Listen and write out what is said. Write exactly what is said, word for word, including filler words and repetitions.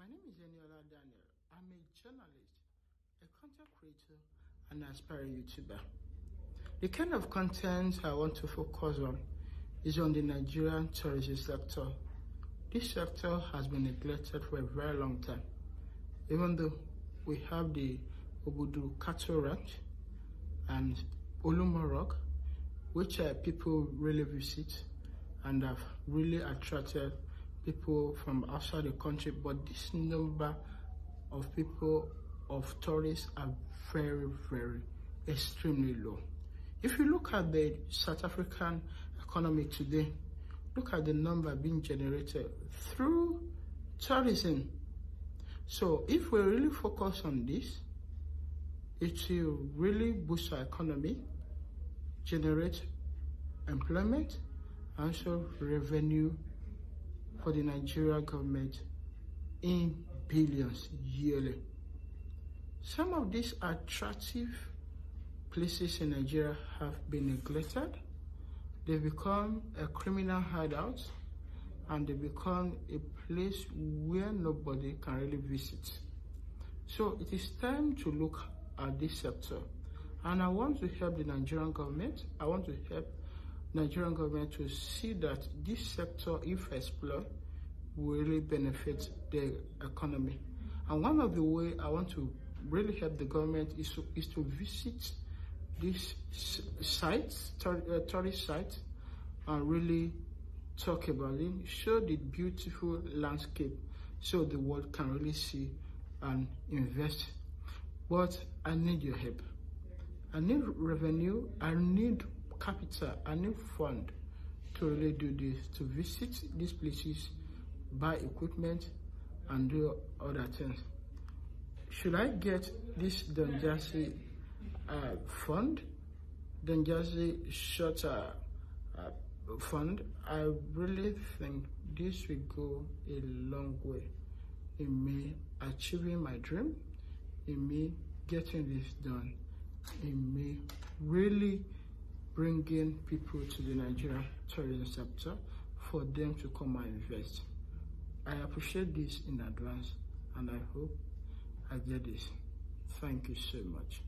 My name is Eniola Daniel. I'm a journalist, a content creator, and an aspiring YouTuber. The kind of content I want to focus on is on the Nigerian tourism sector. This sector has been neglected for a very long time. Even though we have the Obudu Cattle Ranch and Olumo Rock, which uh, people really visit and have really attracted people from outside the country, but this number of people, of tourists, are very, very extremely low. If you look at the South African economy today, look at the number being generated through tourism. So if we really focus on this, it will really boost our economy, generate employment, and also revenue for the Nigerian government in billions yearly. Some of these attractive places in Nigeria have been neglected. They become a criminal hideout, and they become a place where nobody can really visit. So it is time to look at this sector, and I want to help the Nigerian government. I want to help Nigerian government to see that this sector, if explored, will really benefit the economy. And one of the ways I want to really help the government is to, is to visit these sites, tourist sites, and really talk about it, show the beautiful landscape so the world can really see and invest. But I need your help. I need revenue, I need capital, I need fund to really do this, to visit these places, buy equipment, and do other things. Should I get this Don Jazzy uh, fund, Don Jazzy short uh, uh, fund? I really think this will go a long way in me achieving my dream, in me getting this done, in me really bringing people to the Nigerian tourism sector for them to come and invest. I appreciate this in advance, and I hope I get this. Thank you so much.